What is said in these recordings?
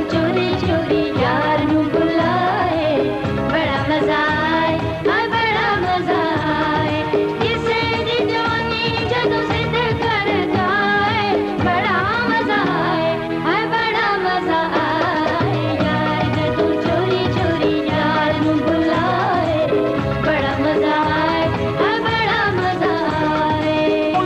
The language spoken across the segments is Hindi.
चोरी चोरी यार नू बुलाए, बड़ा मजा आए, हाय बड़ा मजा आए, किसे दी जवानी जदों सिद्ध कर जाए, बड़ा मजा आए, हाय बड़ा मजा आए, यार जदों चोरी चोरी यार नू बुलाए, बड़ा मजा आए, हाय बड़ा मजा आए।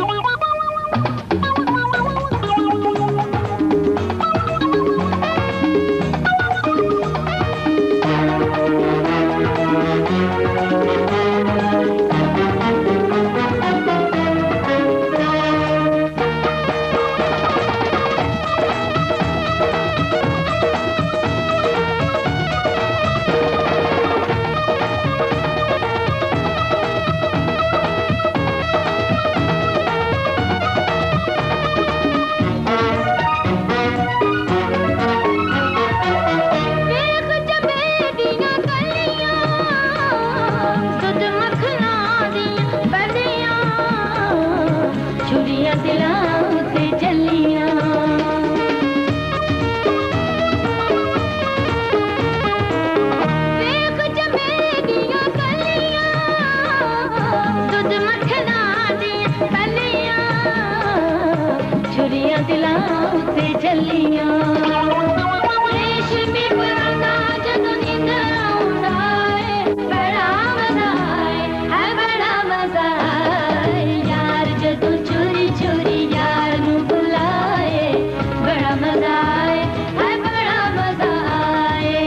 छुरियां दिलां ते जलियां, देख जमे दियां कलियां, दुध मक्खना दियां कलियां, छुरियां दिलां ते जलियां, रेशमी परांदा जदों नींद आउंदा ऐ, बड़ा मजा आए, हाय बड़ा मजा आए, यार जदों चोरी चोरी यार नू बुलाए, बड़ा मजा आए, हाय बड़ा मजा आए।